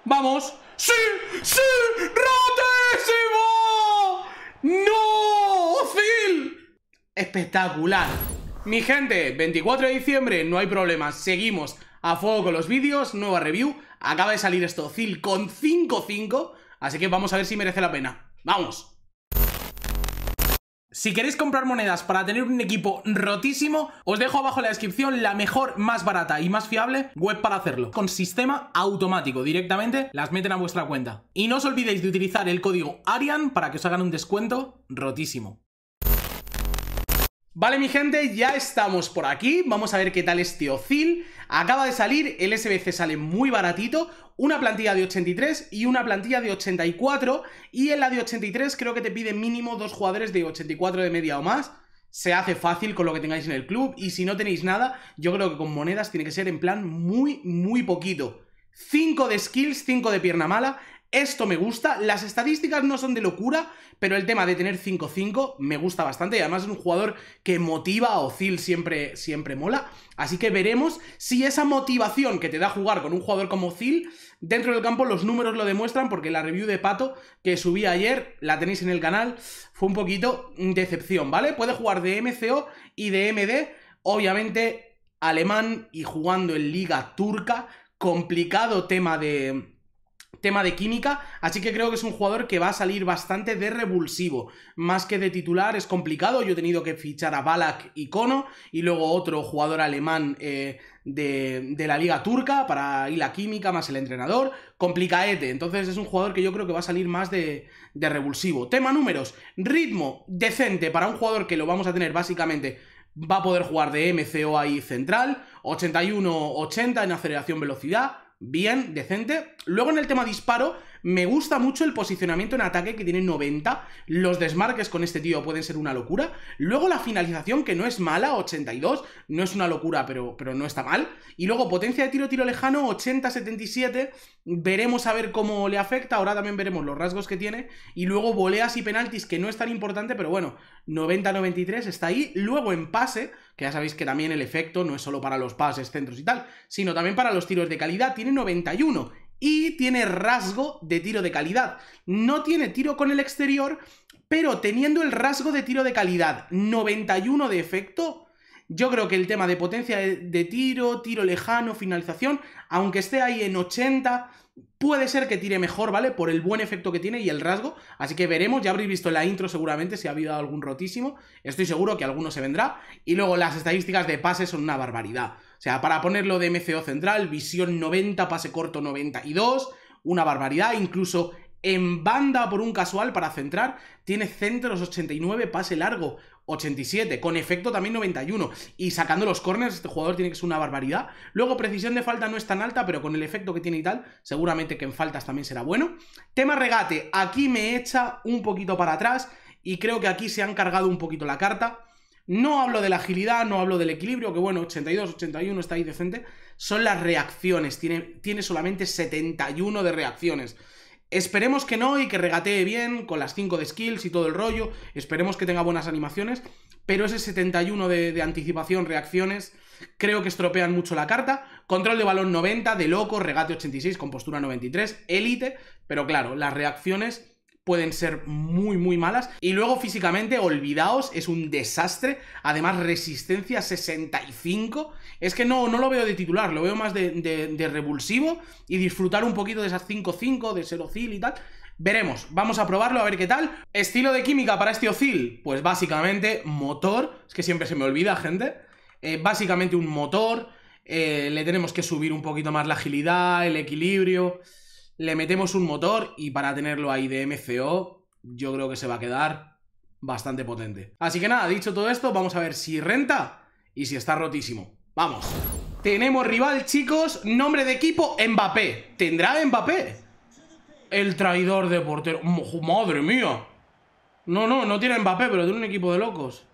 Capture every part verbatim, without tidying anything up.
¡Vamos! ¡Sí! ¡Sí! ¡Rotísimo! ¡No! ¡Ozil! Espectacular. Mi gente, veinticuatro de diciembre, no hay problema. Seguimos a fuego con los vídeos. Nueva review. Acaba de salir esto Ozil con cinco cinco. Así que vamos a ver si merece la pena. ¡Vamos! Si queréis comprar monedas para tener un equipo rotísimo, os dejo abajo en la descripción la mejor, más barata y más fiable web para hacerlo. Con sistema automático, directamente las meten a vuestra cuenta. Y no os olvidéis de utilizar el código Arian para que os hagan un descuento rotísimo. Vale, mi gente, ya estamos por aquí. Vamos a ver qué tal este Ozil. Acaba de salir, el S B C sale muy baratito. Una plantilla de ochenta y tres y una plantilla de ochenta y cuatro. Y en la de ochenta y tres creo que te pide mínimo dos jugadores de ochenta y cuatro de media o más. Se hace fácil con lo que tengáis en el club. Y si no tenéis nada, yo creo que con monedas tiene que ser en plan muy, muy poquito. cinco de skills, cinco de pierna mala. Esto me gusta, las estadísticas no son de locura, pero el tema de tener cinco cinco me gusta bastante y además es un jugador que motiva, a Ozil siempre, siempre mola, así que veremos si esa motivación que te da jugar con un jugador como Ozil, dentro del campo los números lo demuestran, porque la review de Pato que subí ayer, la tenéis en el canal, fue un poquito decepción, ¿vale? Puede jugar de M C O y de M D, obviamente alemán y jugando en liga turca, complicado tema de... tema de química, así que creo que es un jugador que va a salir bastante de revulsivo, más que de titular. Es complicado, yo he tenido que fichar a Ballack y Kono, y luego otro jugador alemán eh, de, de la liga turca, para ir la química, más el entrenador, complicaete, entonces es un jugador que yo creo que va a salir más de, de revulsivo. Tema números, ritmo decente para un jugador que lo vamos a tener básicamente... Va a poder jugar de M C O ahí central, ochenta y uno ochenta en aceleración velocidad, bien, decente. Luego en el tema disparo, me gusta mucho el posicionamiento en ataque que tiene noventa. Los desmarques con este tío pueden ser una locura. Luego la finalización, que no es mala, ochenta y dos. No es una locura, pero, pero no está mal. Y luego potencia de tiro, tiro lejano, ochenta setenta y siete. Veremos a ver cómo le afecta. Ahora también veremos los rasgos que tiene. Y luego voleas y penaltis, que no es tan importante, pero bueno, noventa noventa y tres está ahí. Luego en pase, que ya sabéis que también el efecto no es solo para los pases, centros y tal, sino también para los tiros de calidad. Tiene noventa y uno. Y tiene rasgo de tiro de calidad. No tiene tiro con el exterior, pero teniendo el rasgo de tiro de calidad, noventa y uno de efecto, yo creo que el tema de potencia de, de tiro, tiro lejano, finalización, aunque esté ahí en ochenta, puede ser que tire mejor, ¿vale? Por el buen efecto que tiene y el rasgo. Así que veremos, ya habréis visto en la intro seguramente si ha habido algún rotísimo. Estoy seguro que alguno se vendrá. Y luego las estadísticas de pase son una barbaridad. O sea, para ponerlo de M C O central, visión noventa, pase corto noventa y dos, una barbaridad. Incluso en banda por un casual para centrar, tiene centros ochenta y nueve, pase largo ochenta y siete, con efecto también noventa y uno. Y sacando los corners, este jugador tiene que ser una barbaridad. Luego precisión de falta no es tan alta, pero con el efecto que tiene y tal, seguramente que en faltas también será bueno. Tema regate, aquí me echa un poquito para atrás y creo que aquí se han cargado un poquito la carta. No hablo de la agilidad, no hablo del equilibrio, que bueno, ochenta y dos, ochenta y uno está ahí decente. Son las reacciones, tiene, tiene solamente setenta y uno de reacciones. Esperemos que no y que regatee bien con las cinco de skills y todo el rollo. Esperemos que tenga buenas animaciones. Pero ese setenta y uno de, de anticipación, reacciones, creo que estropean mucho la carta. Control de balón noventa, de loco, regate ochenta y seis, con postura noventa y tres, élite. Pero claro, las reacciones pueden ser muy muy malas. Y luego físicamente, olvidaos, es un desastre. Además resistencia sesenta y cinco. Es que no, no lo veo de titular, lo veo más de, de, de revulsivo. Y disfrutar un poquito de esas cinco cinco, de ser Ozil y tal. Veremos, vamos a probarlo a ver qué tal. Estilo de química para este Ozil, pues básicamente motor. Es que siempre se me olvida, gente. eh, Básicamente un motor. eh, Le tenemos que subir un poquito más la agilidad, el equilibrio. Le metemos un motor y para tenerlo ahí de M C O, yo creo que se va a quedar bastante potente. Así que nada, dicho todo esto, vamos a ver si renta y si está rotísimo. ¡Vamos! Tenemos rival, chicos, nombre de equipo, Mbappé. ¿Tendrá Mbappé? El traidor de portero. ¡Madre mía! No, no, no tiene Mbappé, pero tiene un equipo de locos.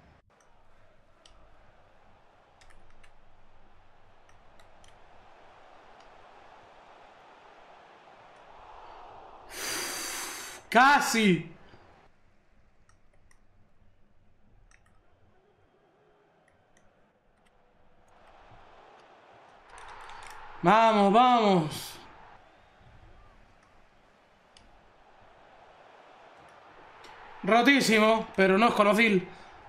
¡Casi! Vamos, vamos. Rotísimo, pero no es conocido.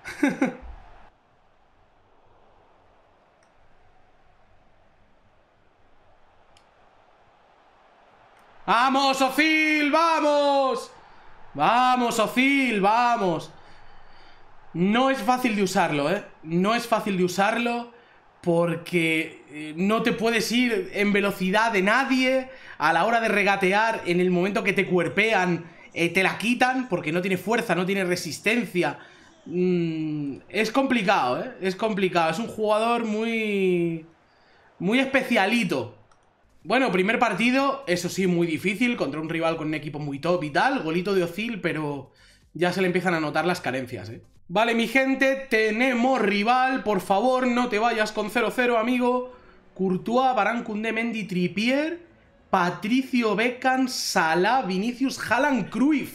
¡Vamos, Ozil! ¡Vamos! ¡Vamos, Ozil! ¡Vamos! No es fácil de usarlo, ¿eh? No es fácil de usarlo porque eh, no te puedes ir en velocidad de nadie. A la hora de regatear, en el momento que te cuerpean, eh, te la quitan porque no tiene fuerza, no tiene resistencia. Mm, es complicado, ¿eh? Es complicado. Es un jugador muy... muy especialito. Bueno, primer partido, eso sí, muy difícil, contra un rival con un equipo muy top y tal, golito de Ozil, pero ya se le empiezan a notar las carencias, ¿eh? Vale, mi gente, tenemos rival, por favor, no te vayas con cero cero, amigo. Courtois, Varane, Koundé, Mendy, Trippier, Patricio, Beckham, Salah, Vinicius, Haaland, Cruyff.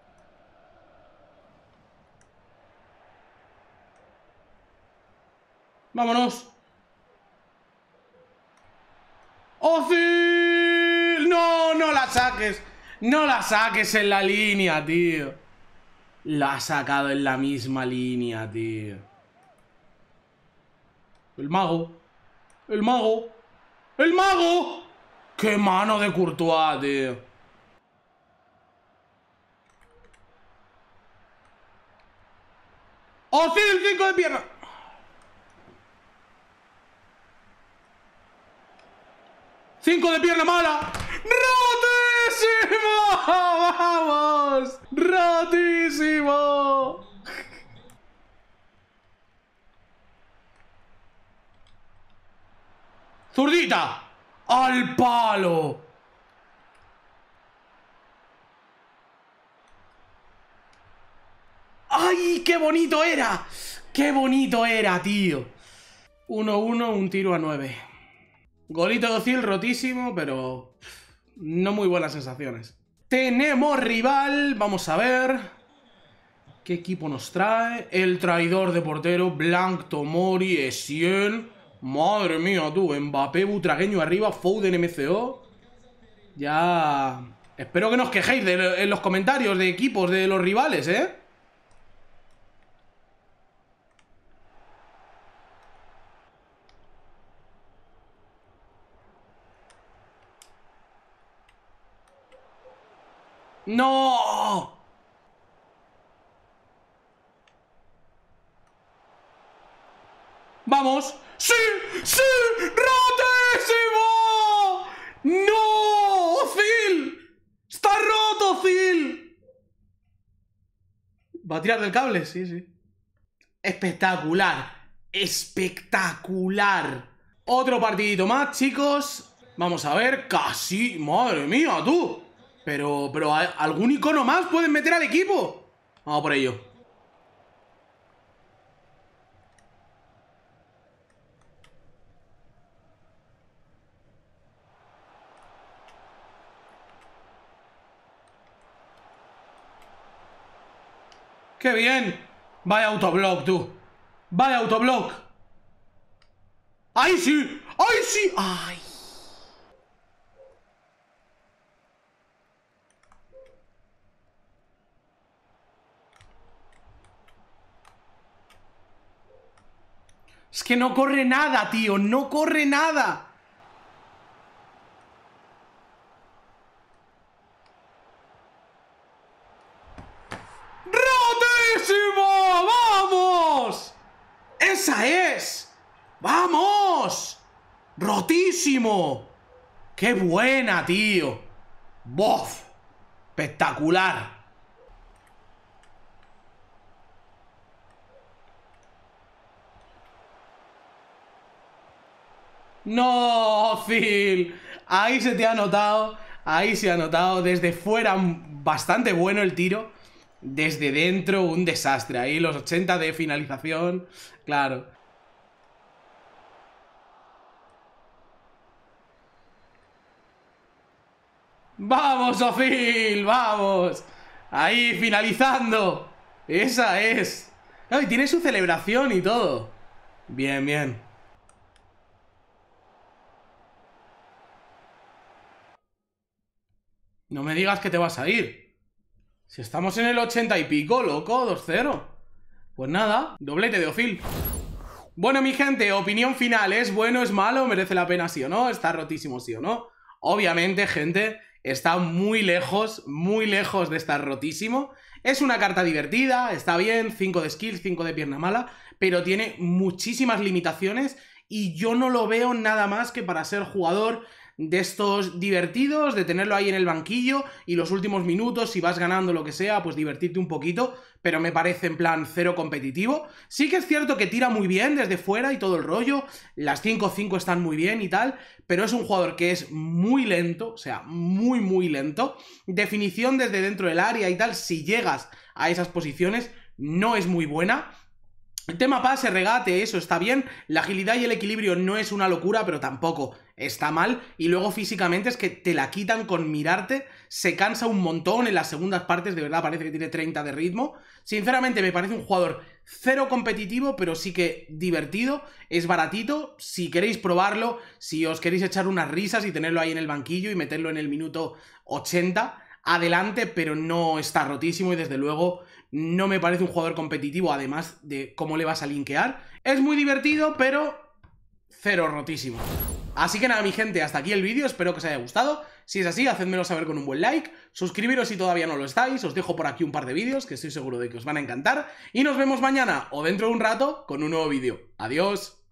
Vámonos. ¡Ozil! ¡No, no la saques! No la saques en la línea, tío. La ha sacado en la misma línea, tío. El mago. El mago. ¡El mago! ¡Qué mano de Courtois, tío! ¡Ozil, cinco de pierna! ¡Cinco de pierna mala! ¡Rotísimo! ¡Vamos! ¡Rotísimo! ¡Zurdita! ¡Al palo! ¡Ay, qué bonito era! ¡Qué bonito era, tío! uno uno, un tiro a nueve. Golito de Ozil rotísimo, pero no muy buenas sensaciones. Tenemos rival, vamos a ver qué equipo nos trae. El traidor de portero, Blanc, Tomori, Essien. Madre mía, tú, Mbappé, Butragueño arriba, Foden, M C O. Ya... Espero que no os quejéis de, en los comentarios de equipos de los rivales, ¿eh? ¡No! ¡Vamos! ¡Sí! ¡Sí! ¡Rotísimo! ¡No! ¡Ozil! ¡Está roto, Ozil! ¿Va a tirar del cable? Sí, sí. Espectacular. Espectacular. Otro partidito más, chicos. Vamos a ver. Casi... Madre mía, tú. Pero, pero algún icono más pueden meter al equipo. Vamos por ello. ¡Qué bien! Vaya autoblock, tú. Vaya autoblock. ¡Ahí sí! ¡Ahí sí! ¡Ay! Es que no corre nada, tío. No corre nada. ¡Rotísimo! ¡Vamos! ¡Esa es! ¡Vamos! ¡Rotísimo! ¡Qué buena, tío! ¡Bof! ¡Espectacular! ¡No, Phil! Ahí se te ha notado. Ahí se ha notado. Desde fuera bastante bueno el tiro. Desde dentro un desastre. Ahí los ochenta de finalización. Claro. ¡Vamos, Ozil! ¡Vamos! Ahí, finalizando. Esa es. Ay, tiene su celebración y todo. Bien, bien. No me digas que te vas a ir. Si estamos en el ochenta y pico, loco, dos cero. Pues nada, doblete de Ozil. Bueno, mi gente, opinión final, ¿es bueno, es malo, merece la pena sí o no? ¿Está rotísimo sí o no? Obviamente, gente, está muy lejos, muy lejos de estar rotísimo. Es una carta divertida, está bien, cinco de skill, cinco de pierna mala, pero tiene muchísimas limitaciones y yo no lo veo nada más que para ser jugador de estos divertidos, de tenerlo ahí en el banquillo y los últimos minutos, si vas ganando lo que sea, pues divertirte un poquito, pero me parece en plan cero competitivo. Sí que es cierto que tira muy bien desde fuera y todo el rollo, las cinco cinco están muy bien y tal, pero es un jugador que es muy lento, o sea, muy muy lento. Definición desde dentro del área y tal, si llegas a esas posiciones, no es muy buena. El tema pase, regate, eso está bien. La agilidad y el equilibrio no es una locura, pero tampoco está mal. Y luego físicamente es que te la quitan con mirarte. Se cansa un montón en las segundas partes, de verdad parece que tiene treinta de ritmo. Sinceramente me parece un jugador cero competitivo, pero sí que divertido. Es baratito, si queréis probarlo, si os queréis echar unas risas y tenerlo ahí en el banquillo y meterlo en el minuto ochenta, adelante, pero no está rotísimo y desde luego no me parece un jugador competitivo, además de cómo le vas a linkear. Es muy divertido, pero cero rotísimo. Así que nada, mi gente, hasta aquí el vídeo, espero que os haya gustado. Si es así, hacedmelo saber con un buen like, suscribiros si todavía no lo estáis, os dejo por aquí un par de vídeos que estoy seguro de que os van a encantar, y nos vemos mañana o dentro de un rato con un nuevo vídeo. ¡Adiós!